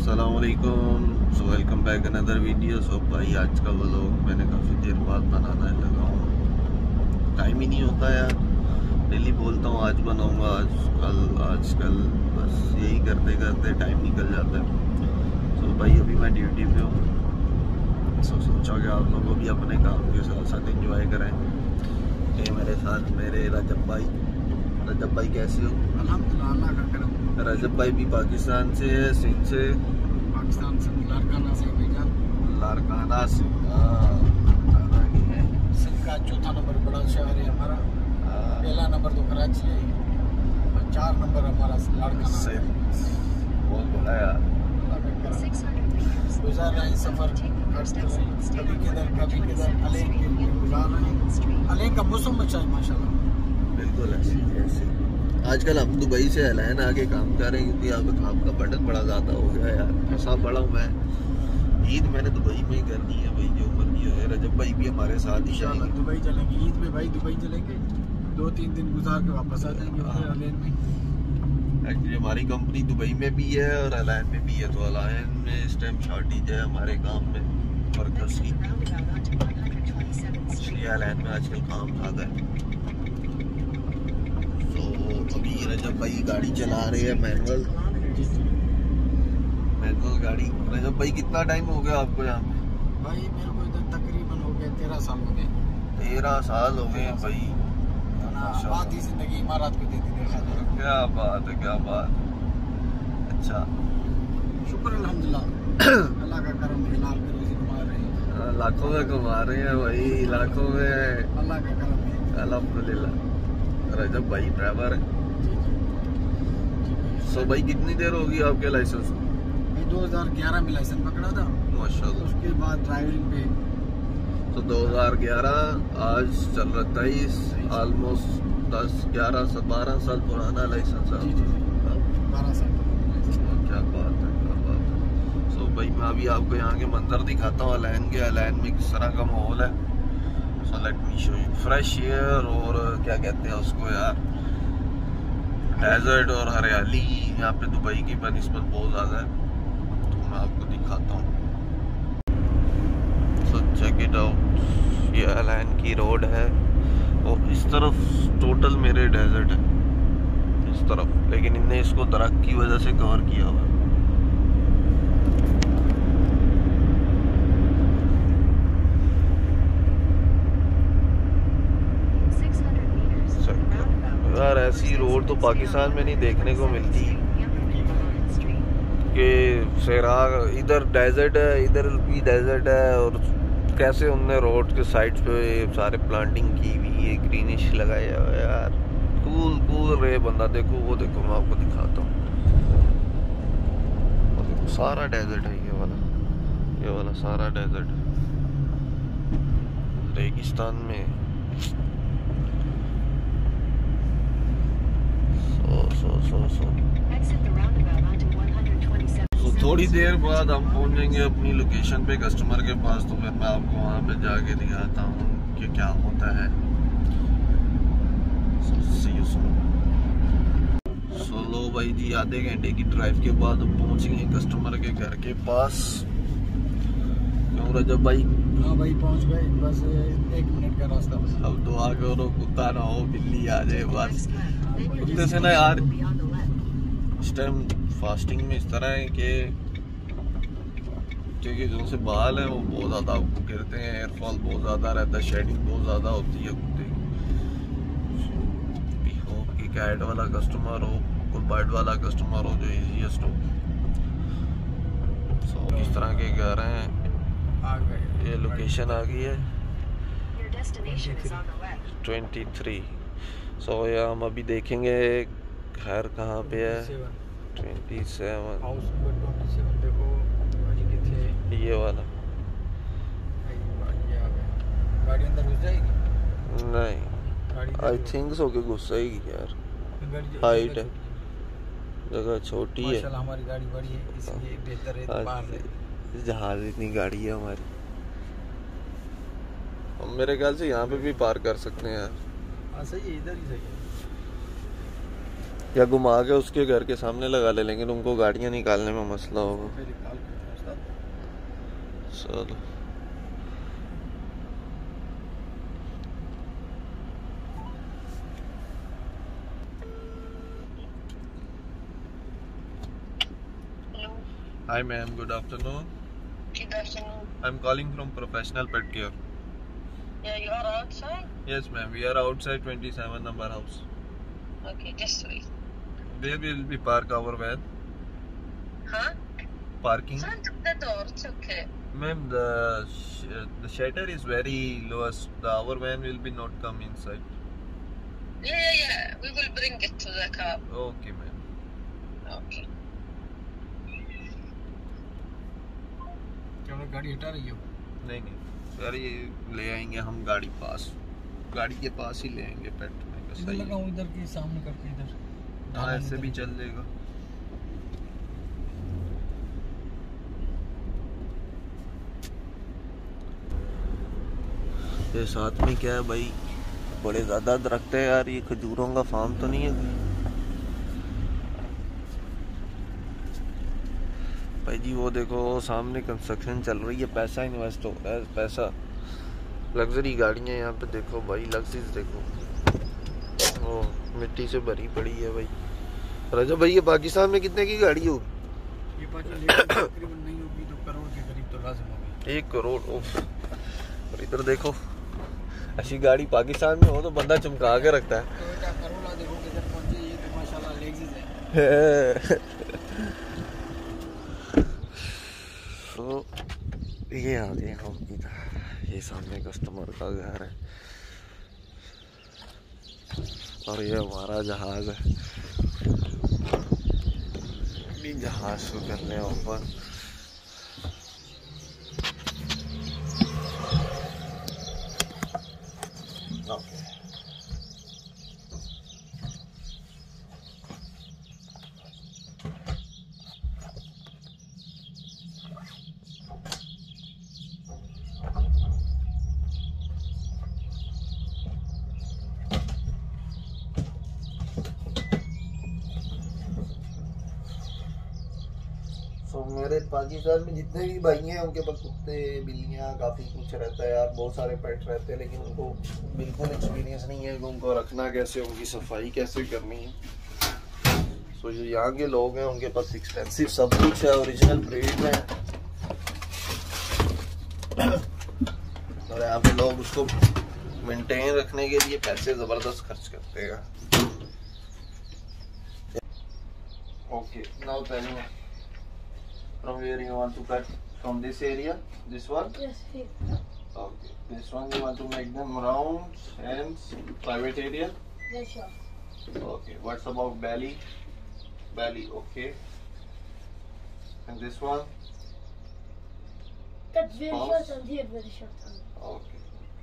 अस्सलामुअलैकुम। So welcome back another video. So भाई आज का व्लॉग मैंने काफ़ी देर बाद बनाना लगा हूँ। टाइम ही नहीं होता यार। डेली बोलता हूँ आज बनाऊँगा, आजकल बस यही करते करते टाइम निकल जाता है। सो भाई अभी मैं ड्यूटी पे हूँ। सो सोचा कि आप लोग भी अपने काम के साथ साथ एंजॉय करें। ये मेरे साथ मेरे रजब भाई कैसे हो? अल्हम्दुलिल्लाह, अल्लाह का करम। रजब भाई भी पाकिस्तान से है, सिंध से। पाकिस्तान से लारकाना से भैया। लारकाना से सिंध का चौथा नंबर बड़ा शहर है हमारा। पहला नंबर तो कराची है और 4 नंबर हमारा लारकाना से। बहुत बड़ा यार। अल्लाह का करम। गुजार रहे हैं सफ़र, कभी किधर अलेन के लिए गुजार रहे हैं। अलेन का मौसम अच्छा है माशाल्लाह। बिल्कुल ऐसे आजकल हम दुबई से अलायन आके काम कर रहे हैं क्योंकि यहाँ पे काम का बर्डन बड़ा ज़्यादा हो गया यार। फंसा पड़ा हूँ मैं। ईद मैंने दुबई में ही करनी है भाई, जो मर्जी हो। रजब भाई भी हमारे साथ ही जाएंगे। दुबई चलेंगे ईद में भाई, दुबई चलेंगे 2-3 दिन गुजार के वापस आ जाएंगे अलेन में। एक्चुअली हमारी कंपनी दुबई में भी है और अलायन में भी है। तो अलायन में इस टाइम शॉर्टेज है हमारे काम में वर्कर्स की, इसलिए अलायन में आजकल काम ज़्यादा है। तो अभी रजब भाई गाड़ी चला रहे हैं मैनुअल गाड़ी। रजब भाई कितना टाइम हो गया आपको यहाँ पे? भाई मेरे को इधर तकरीबन हो गया 13 साल हो गए। 13 साल हो गए हैं भाई। बात ही जिंदगी इमारत को देती देखा जाए। क्या बात है, क्या बात है। अच्छा, शुक्र अल्हम्दुलिल्लाह। अल्लाह का करम है, लाल के रोजी कमा रहे हैं। लाखों में कमा रहे हैं भाई, लाखों में। अल्लाह का करम है अल्हम्दुलिल्लाह। रजब भाई ड्राइवर है। सो भाई कितनी देर होगी आपके लाइसेंस? मैं 2011 में लाइसेंस पकड़ा था माशाल्लाह। उसके बाद ड्राइविंग पे। तो 2011 आज चल रहा 23, ऑलमोस्ट 10-11-12 साल पुराना लाइसेंस है। 12 साल। क्या बात है, क्या बात है। सो भाई मैं अभी आपको यहाँ के मंजर दिखाता हूँ अलायन के। अलायन में किस तरह का माहौल है। So let me show you. Fresh air और क्या कहते हैं उसको यार, डेजर्ट और हरियाली यहाँ पे दुबई की बनिस्बत बहुत ज़्यादा है। तो मैं आपको दिखाता हूँ। So check it out. ये अलायन की रोड है और इस तरफ टोटल मेरे डेजर्ट है इस तरफ, लेकिन इनने इसको दरख्त की वजह से कवर किया हुआ है। यार ऐसी रोड तो पाकिस्तान में नहीं देखने को मिलती कि सेरा इधर डेजर्ट है, इधर भी डेजर्ट है और कैसे उनने रोड के साइड पे सारे प्लांटिंग की हुई है, ग्रीनिश लगाया हुआ है यार। कूल रे बंदा। देखो वो देखो, मैं आपको दिखाता हूँ। देखो सारा डेजर्ट है, ये वाला सारा डेजर्ट है रेगिस्तान में। तो थोड़ी देर बाद हम पहुंचेंगे अपनी लोकेशन पे, कस्टमर के पास। तो फिर मैं आपको वहाँ पे जाके दिखाता हूँ कि क्या होता है। सो लो भाई जी, आधे घंटे की ड्राइव के बाद हम पहुँच गए कस्टमर के घर के पास। क्यों रजब भाई? हाँ भाई पहुँच गए, बस 1 मिनट का रास्ता। बस अब तो आ करो, कुत्ता ना हो बिल्ली आ जाए बस। कुत्ते से ना यार इस टाइम फास्टिंग में इस तरह है कि जो से बाल हैं वो बहुत ज़्यादा आपको गिरते हैं, एयरफॉल बहुत ज़्यादा रहता है, शेडिंग बहुत ज़्यादा होती है कुत्ते की। हो कि कैट वाला कस्टमर हो, कोई बर्ड वाला कस्टमर हो जो इजीएस्ट हो। सो इस तरह के घर हैं। ये लोकेशन आ गई है 23। सो या हम अभी देखेंगे घर कहाँ पे है। 27 देखो ये वाला। गाड़ी अंदर घुस जाएगी? नहीं, आई थिंक सो के घुस जाएगी यार। हाइट है, जगह छोटी है। हमारी गाड़ी बड़ी है इसलिए बेहतर है। बाहर जहाज इतनी गाड़ी है हमारी। हम मेरे ख्याल से यहाँ पे भी पार कर सकते हैं यार। हाँ सही है, इधर ही सही है। या घुमा के उसके घर के सामने लगा ले, लेकिन उनको गाड़ियाँ निकालने में मसला होगा। चलो Hi ma'am, good afternoon. Good afternoon. I'm calling from Professional Pet Care. Yeah, you are outside? Yes ma'am, we are outside 27 number house. Okay, just wait. Where will be park our van? Huh? Parking? Front of the door, it's okay. Ma'am, the shutter is very lowest. Our van will be not come inside. Yeah. We will bring it to the car. Okay ma'am. Okay. क्या गाड़ी हटा रही हो? नहीं यार, ये ले आएंगे हम गाड़ी के पास ही ले आएंगे पेट में। इधर लगाऊं, इधर के सामने करके इधर। हाँ ऐसे भी चल देगा। ये साथ में क्या है भाई, बड़े ज्यादा दरख्त है यार। ये खजूरों का फार्म तो नहीं है भाई जी? वो देखो सामने कंस्ट्रक्शन चल रही है, पैसा इन्वेस्ट हो रहा है, पैसा। लग्जरी गाड़ियाँ यहाँ पे देखो भाई, लग्जरीज देखो, वो मिट्टी से भरी पड़ी है भाई। रजब भाई, ये पाकिस्तान में कितने की गाड़ी हो? ये तकरीबन नहीं होगी तो करोड़ के करीब तो लाजिम होगी। 1 करोड़। ओह, और इधर देखो, ऐसी गाड़ी पाकिस्तान में हो तो बंदा चमका के रखता है। टोयोटा करोला देखो किधर पहुंची, ये तो माशाल्लाह लेक्सस है। तो ये आ गए हम इधर, ये सामने कस्टमर का घर है और ये हमारा जहाज है। अभी जहाज को करने ऊपर। ओके, तो मेरे पाकिस्तान में जितने भी भाई हैं उनके पास कुत्ते बिल्लियाँ काफ़ी कुछ रहता है यार, बहुत सारे पेट रहते हैं, लेकिन उनको बिल्कुल एक्सपीरियंस नहीं है कि उनको रखना कैसे, उनकी सफाई कैसे करनी है। सो जो यहाँ के लोग हैं उनके पास एक्सपेंसिव सब कुछ है, ओरिजिनल ब्रीड में, और यहाँ पे लोग उसको मेंटेन रखने के लिए पैसे ज़बरदस्त खर्च करते हैं। Okay, now tell me, from where you want to cut? From this area? This one? Yes, here. Okay. This one you want to make them round and private area? Yes, sure. Okay. What's about belly? Belly, okay. And this one? That's very Spouse? short and here very short. Okay.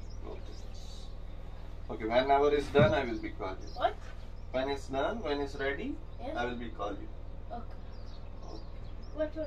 Okay. Whenever it's done, I will be calling you. What? When it's done, when it's ready, Yes. I will be calling you. Okay. Okay. What?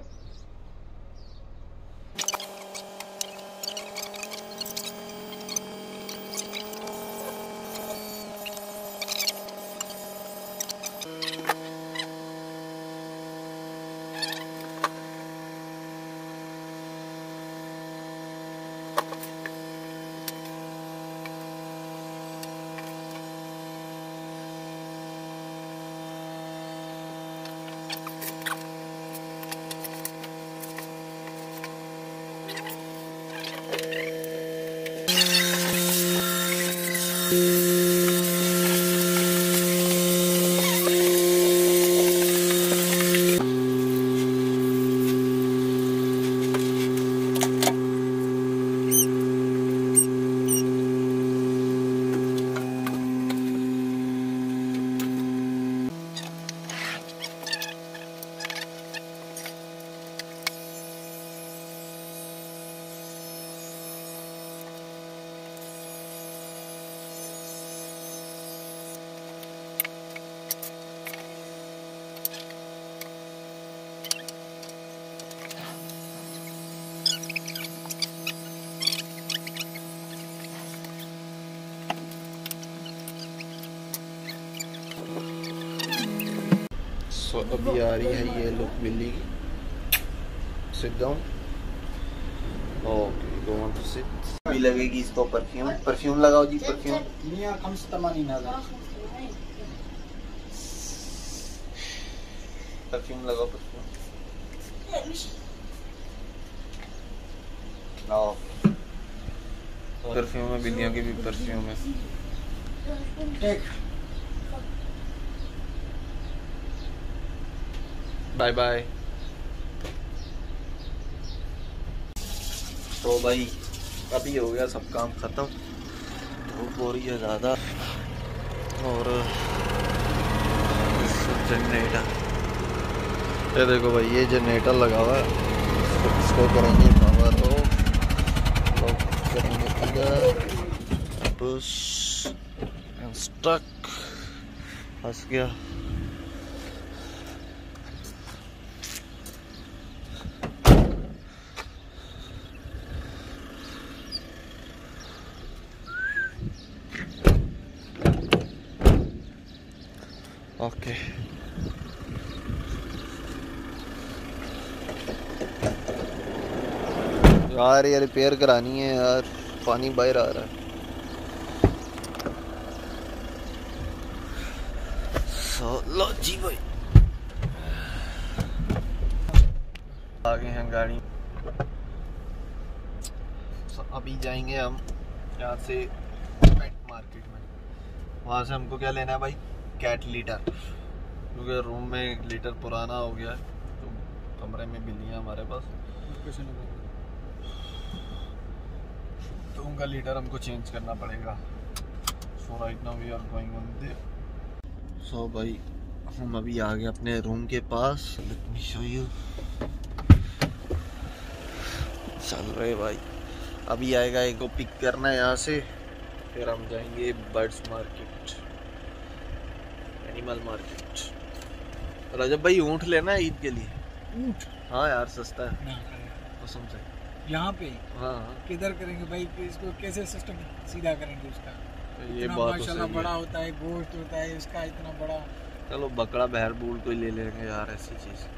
So अभी आ रही है ये look बिल्ली की। Sit down. Okay go on to sit. अभी लगेगी इसको परफ्यूम। परफ्यूम लगाओ जी परफ्यूम। मियां कम से तमानी नजर परफ्यूम लगाओ परफ्यूम। लाओ परफ्यूम है, बिल्लियों की भी परफ्यूम है। Bye bye. तो भाई अभी हो गया सब काम खत्म। धूप हो रही है ज़्यादा और जनरेटर, ये देखो भाई ये जनरेटर लगा हुआ है। इसको करेंगे पावर ऑफ, करेंगे इधर पुश एंड स्टक। फंस गया। ओके यार ये रिपेयर करानी है यार, पानी बाहर आ रहा है। लो जी भाई आ गए हैं गाड़ी। अभी जाएंगे हम यहाँ से पेट मार्केट में। वहाँ से हमको क्या लेना है भाई? कैट लीटर, क्योंकि रूम में एक लीटर पुराना हो गया है तो कमरे में बिल्लियाँ हमारे पास, तो उनका लीटर हमको चेंज करना पड़ेगा। So right now we are going on there. So भाई हम अभी आ गए अपने रूम के पास। Let me show you. चल रहे भाई, अभी आएगा एक को पिक करना है यहाँ से, फिर हम जाएंगे birds market, animal market. Rajab भाई ऊँट लेना है ईद के लिए। ऊँट? हाँ यार सस्ता है कसम से। यहाँ पे? हाँ किधर करेंगे भाई? इसको कैसे सिस्टम सीधा करेंगे उसका? ये बात माशाल्लाह बड़ा होता है, गोश्त होता है इसका इतना बड़ा। चलो बकरा बहर बूल कोई ले लेंगे यार, ऐसी चीज।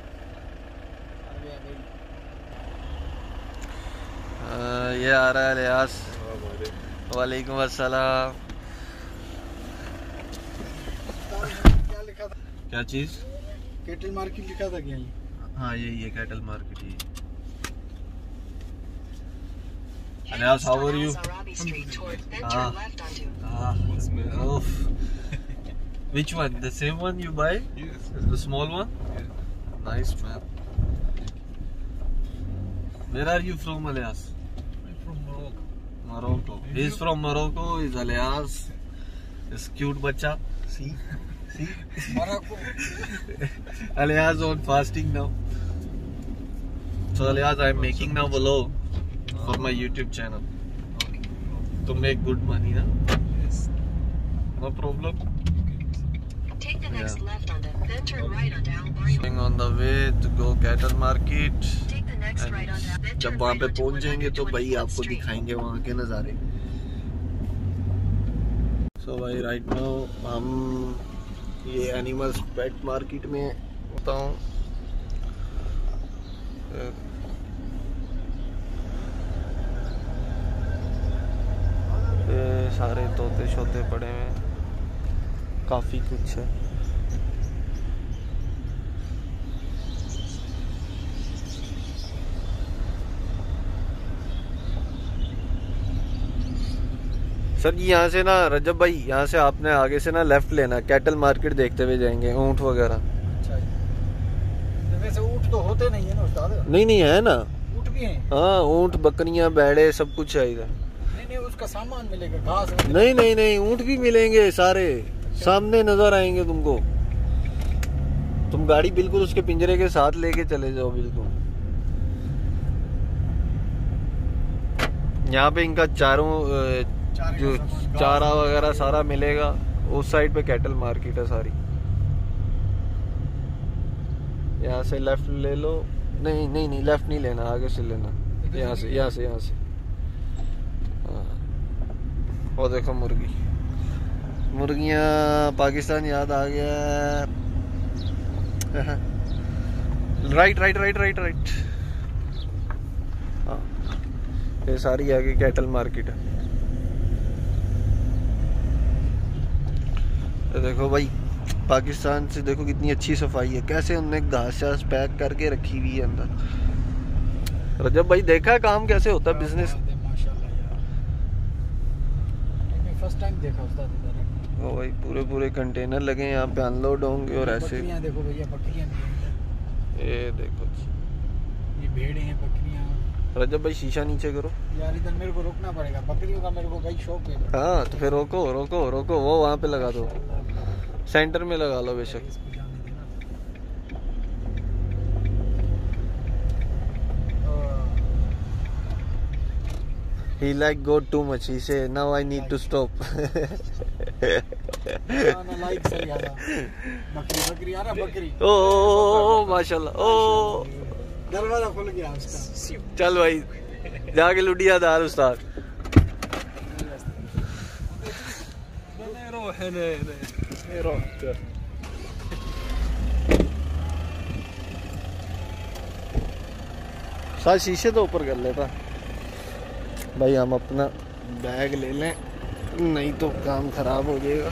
ये आ रहा है लियास। वालेकुम अस्सलाम। क्या लिखा था? क्या चीज? कैटल मार्केट लिखा था क्या? हाँ ये कैटल मार्केट ही। Alias, how are you? Which one? The same one you buy? Yes. The small one? Yes. Nice man. Where are you from, Alias? I'm from Morocco. Morocco. He's from Morocco. He's Alias. This cute bacha. See? Morocco. Alias on fasting now. So Alias, I'm making now vlog for my YouTube channel. Okay. To make good money, na? Yes. No problem. Take the next Yeah. left onto, then turn right onto Al-Barri. Going on the way to go cattle market. Take the next right onto, then जब turn वहाँ right पे onto पहुँच जाएंगे तो भाई 125th आपको Street. दिखाएंगे वहाँ के नज़ारे। So भाई right now हम ये एनिमल्स पेट मार्केट में होता हूँ। ये सारे तोते शोते पड़े हैं, काफ़ी कुछ है। सर जी यहाँ से ना रजब भाई, यहाँ से आपने आगे से ना लेफ्ट लेना, कैटल मार्केट देखते हुए जाएंगे, ऊँट वगैरह। अच्छा जी। वैसे ऊँट तो होते नहीं है ना उस्ताद? नहीं है ना, ऊँट भी हैं? हाँ ऊँट बकरियाँ बैड़े सब कुछ है इधर। नहीं उसका सामान मिलेगा, घास? नहीं ऊँट भी मिलेंगे सारे, सामने नजर आएंगे तुमको। तुम गाड़ी बिल्कुल उसके पिंजरे के साथ लेके चले जाओ बिल्कुल। यहाँ पे इनका चारों जो चारा वगैरह सारा मिलेगा। उस साइड पे कैटल मार्केट है सारी। यहाँ से लेफ्ट ले लो। नहीं लेफ्ट नहीं लेना, आगे से लेना। यहाँ से हाँ। और देखो मुर्गियाँ, पाकिस्तान याद आ गया। Right right right right right. हाँ, ये सारी आगे कैटल मार्केट है। तो देखो भाई पाकिस्तान से देखो कितनी अच्छी सफाई है, कैसे उनने घास शास पैक करके रखी हुई है अंदर। रजब भाई देखा है काम कैसे होता है बिजनेस? माशाल्लाह यार, मैं फर्स्ट टाइम देखा उस्ताद इधर। ओ भाई पूरे पूरे कंटेनर लगे हैं यहाँ पे, अनलोड होंगे और ऐसे। बकरियां देखो भैया, बकरियां भी ये देखो ये भेड़ें हैं, बकरियां। रजब भाई शीशा नीचे करो यार इधर मेरे को रुकना पड़ेगा, बकरियों का मेरे को भाई शौक है। हाँ तो फिर रोको रोको रोको, वो वहाँ पे लगा दो, सेंटर में लगा लो बेशक। इसको जाने देना। He like go too much. He say now I need to stop. Like सही आ रहा, बकरी बकरी आ रहा, बकरी। ओ माशाल्लाह ओ, दरवाजा खुल गया उसका। चल भाई जाके लुटिया दार उस्ताद। साथ शीशे तो ऊपर कर लेता भाई, हम अपना बैग ले लें नहीं तो काम खराब हो जाएगा।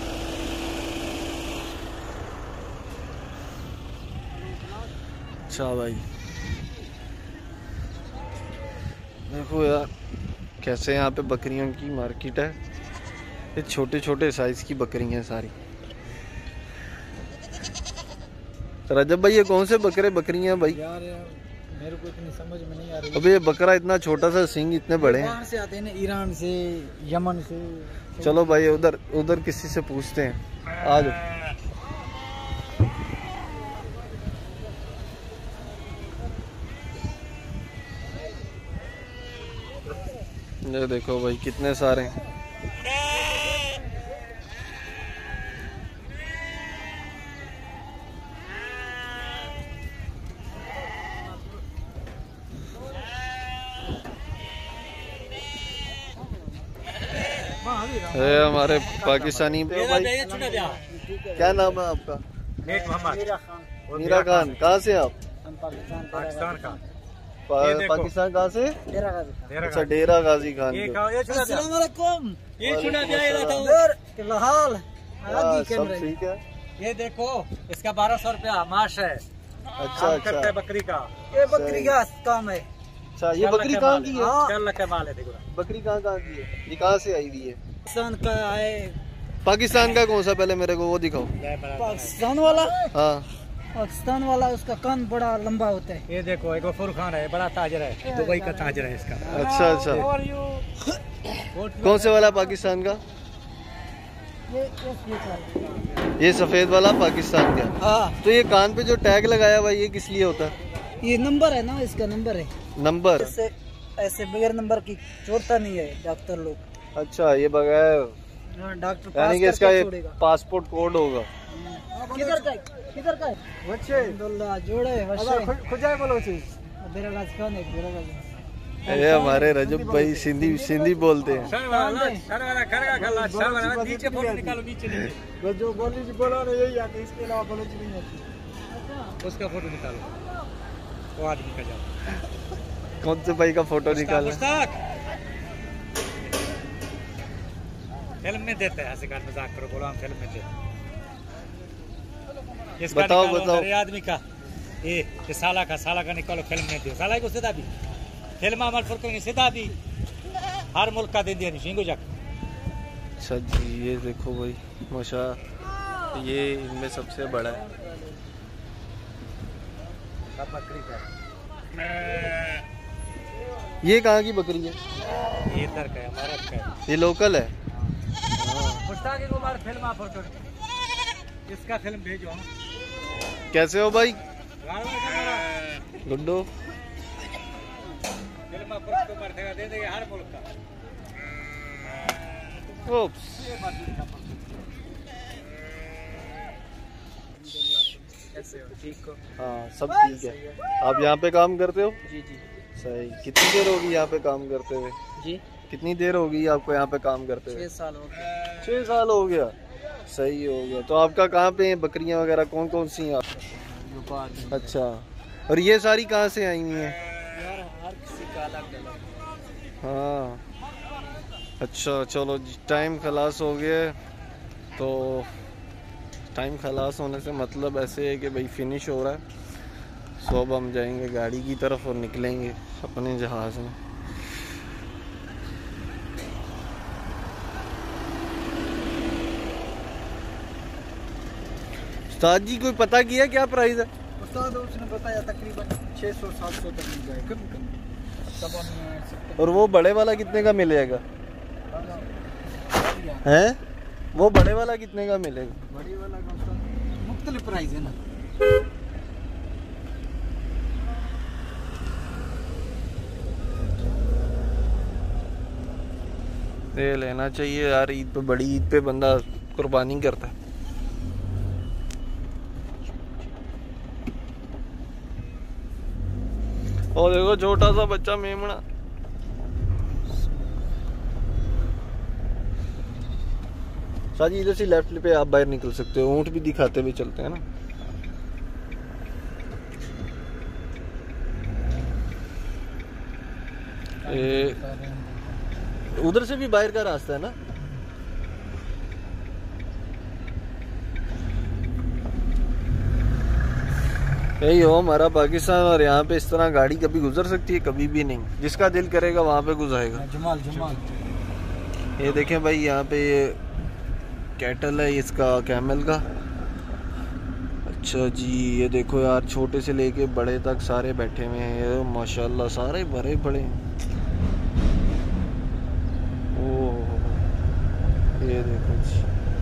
अच्छा भाई देखो यार कैसे यहाँ पे बकरियों की मार्केट है, ये छोटे छोटे साइज की बकरियां हैं सारी। रजब भाई ये कौन से बकरे बकरियां भाई? यार मेरे को इतनी समझ में नहीं आ रही। अबे ये बकरा इतना छोटा सा, सींग इतने बड़े हैं। कहाँ से आते हैं? ईरान से, यमन से। चलो भाई उधर उधर किसी से पूछते हैं, आ जाओ। ये देखो भाई कितने सारे हैं। ये हमारे पाकिस्तानी भाई, क्या नाम है आपका? मीरा खान। कहाँ से आप? पाकिस्तान का। पाकिस्तान कहाँ से? अच्छा डेरा गाजी खान। सब ठीक है। ये देखो इसका 1200 रुपया माश है। अच्छा अच्छा, बकरी का, ये बकरी का काम है। अच्छा ये बकरी कहाँ की है? 4 लाख का माल है। देखो बकरी कहाँ की है, ये कहाँ से आई हुई है? पाकिस्तान का है। पाकिस्तान का कौन सा, पहले मेरे को वो दिखाओ। पाकिस्तान वाला? हाँ पाकिस्तान वाला, उसका कान बड़ा लंबा होता है। ये देखो एक गफूर खान है, बड़ा ताजर है, दुबई का ताजर है इसका। अच्छा अच्छा, कौन से वाला पाकिस्तान का? ये सफेद वाला पाकिस्तान का। हाँ। तो ये कान पे जो टैग लगाया हुआ ये किस लिए होता है? ये नंबर है ना, इसका नंबर है। नंबर? ऐसे बगैर नंबर की चोरता नहीं है डॉक्टर लोग। अच्छा ये बगैर डॉक्टर यानी कि इसका ये पासपोर्ट कोड होगा। किधर का किधर का बच्चे अब्दुल्ला जोड़े बच्चे खुजाए बोलो चीज मेरा गाज कौन है? मेरा गाज ये हमारे रजब भाई सिंधी बोलते हैं। सर वाला नीचे फोटो निकालो, नीचे जो बोली जी बोलो ना यही आते, इसके अलावा बोलो जी नहीं आती। उसका फोटो निकालो, वो आदमी का जाओ। कौन से भाई का फोटो निकालो? फिल्म में देते हैं, ऐसे मजाक करो, बोलो हम फिल्म में देते। बताओ बताओ। आदमी का ये साला का निकालो, फिल्म में दियो। साला को सीधा भी फिल्म हमारे फुर्क ने सीधा भी हर मुल्क का दे दिया नहीं सिंगो जाक। अच्छा जी ये देखो भाई माशा, ये इनमें सबसे बड़ा है। बकरी का ये कहाँ की बकरी है? ये इधर का है, हमारा का है। ये लोकल है? मुश्ताक को बार फिल्म आप फोटो इसका फिल्म भेजो। कैसे हो भाई? गुड्डो फिल्म आप दे देंगे हर मुल्क का। कैसे हो? ठीक हो? हाँ सब ठीक है। आप यहाँ पे काम करते हो? जी जी सही। कितनी देर होगी यहाँ पे काम करते हुए? जी कितनी देर होगी आपको यहाँ पे काम करते हुए? 6 साल हो गए। 6 साल हो गया। सही हो गया। तो आपका कहाँ पे है बकरियाँ वगैरह कौन कौन सी हैं आप? पार्क। अच्छा, और ये सारी कहाँ से आई हुई हैं? यार हर किसी का अलग अलग। हाँ अच्छा, चलो टाइम खलास हो गया है। तो टाइम खलास होने से मतलब ऐसे है कि भाई फिनिश हो रहा है। सो अब हम जाएंगे गाड़ी की तरफ और निकलेंगे अपने जहाज़ में। उस्ताद जी कोई पता किया क्या प्राइस है? उस्ताद उसने बताया तकरीबन 600-700 तक मिल जाए कभी। और वो बड़े वाला कितने का मिलेगा? हैं? वो बड़े वाला कितने का मिलेगा? बड़ी वाला का उस्ताद मुख्तलिफ प्राइस है ना। ये लेना चाहिए यार, ईद पे, बड़ी ईद पे बंदा कुर्बानी करता है। और देखो छोटा सा बच्चा मेमना। साजी इधर से लेफ्ट पे आप बाहर निकल सकते हो, ऊंट भी दिखाते हुए चलते हैं ना। उधर से भी बाहर का रास्ता है ना। यही हो हमारा पाकिस्तान, और यहाँ पे इस तरह गाड़ी कभी गुजर सकती है? कभी भी नहीं। जिसका दिल करेगा वहाँ पे गुजारेगा। जमाल जमाल। ये देखें भाई, यहाँ पे ये कैटल है इसका, कैमल का। अच्छा जी, ये देखो यार, छोटे से लेके बड़े तक सारे बैठे हुए हैं। ये माशाल्लाह सारे भरे पड़े हैं। ओह ये देखो जी,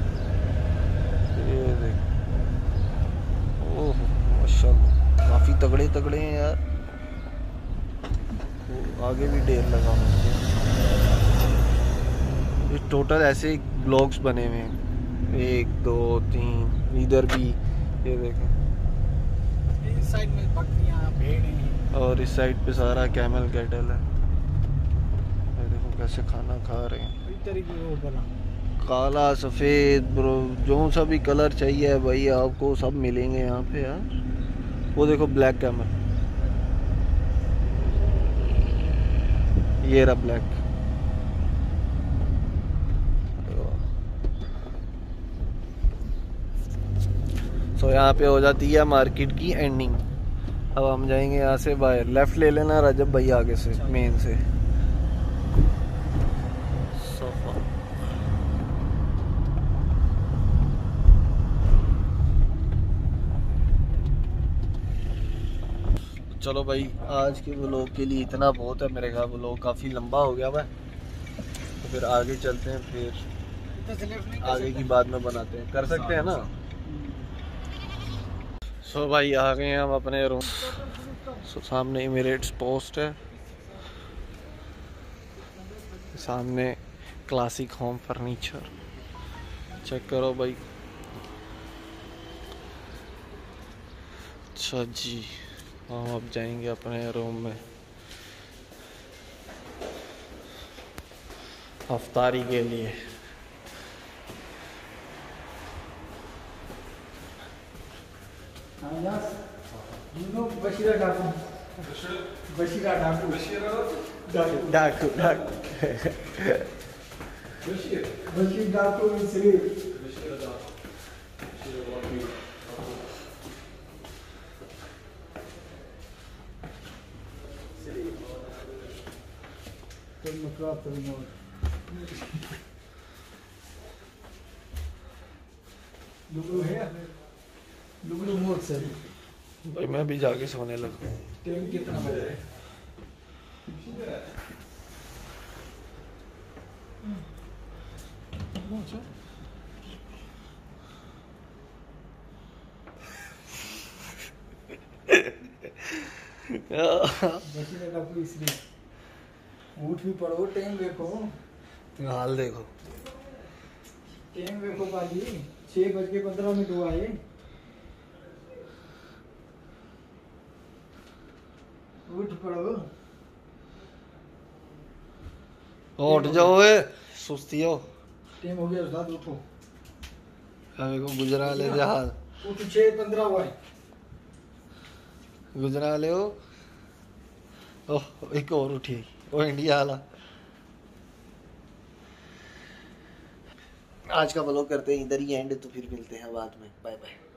ये देखो, ओह माशाल्लाह काफी तगड़े तगड़े हैं यार। आगे भी ढेर लगा हुआ है। ये टोटल ऐसे ब्लॉक्स बने हुए हैं, 1 2 3, इधर भी ये देखें। इस साइड में बकरियां भेड़ हैं और इस साइड पे सारा कैमल कैटल है। ये देखो कैसे खाना खा रहे हैं। इस तरीके वो बना काला सफ़ेद ब्रो, जो सा भी कलर चाहिए भाई आपको सब मिलेंगे यहाँ पे यार। वो देखो ब्लैक कैमल, ये रहा ब्लैक। सो यहाँ पे हो जाती है मार्केट की एंडिंग। अब हम जाएंगे यहाँ से बाहर। लेफ्ट ले लेना रजब भाई आगे से, मेन से। चलो भाई, आज के व्लॉग के लिए इतना बहुत है मेरे ख्याल। व्लॉग काफ़ी लंबा हो गया हुआ है, तो फिर आगे चलते हैं, फिर आगे की बात में बनाते हैं। कर सकते हैं ना। सो भाई आ गए हैं हम अपने रूम। सो सामने एमिरेट्स पोस्ट है, सामने क्लासिक होम फर्नीचर। चेक करो भाई। अच्छा जी, हम अब जाएंगे अपने रूम में अफ्तारी के लिए। बशीरा डाकू बशीरा डाकू डाकू डाकू बशीर डाकू शरीफ लुगलू है, लुगलू मोड़ से भाई मैं भी जाके सोने लगा। टाइम कितना बजे है? इसलिए उठ भी पड़ो, टाइम देखो, हाल देखो। टाइम देखो भाजी, 6:15 हुआ है। उठ पड़ो, उठ जाओ, सुस्ती हो। टाइम हो गया उस्ताद, उठो। अभी को गुजरा ले जहाज। उठ 6:15 हुआ है। गुजरा ले हो। ओह एक और उठी, वो इंडिया वाला। आज का ब्लॉग करते हैं इधर ही एंड, तो फिर मिलते हैं बाद में। Bye bye.